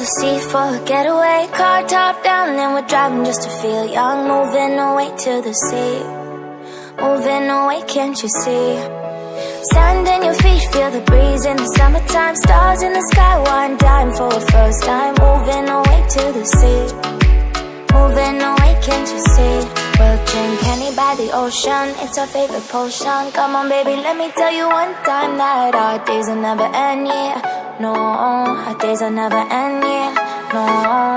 sea for a getaway. Car top down and we're driving just to feel young. Moving away to the sea, moving away, can't you see? Sand in your feet, feel the breeze in the summertime. Stars in the sky, one dime for a first time. Moving away to the sea, moving away, can't you see? We'll drink Henny by the ocean, it's our favorite potion. Come on baby, let me tell you one time that our days will never end, yeah. No, our days will never end, yeah. No.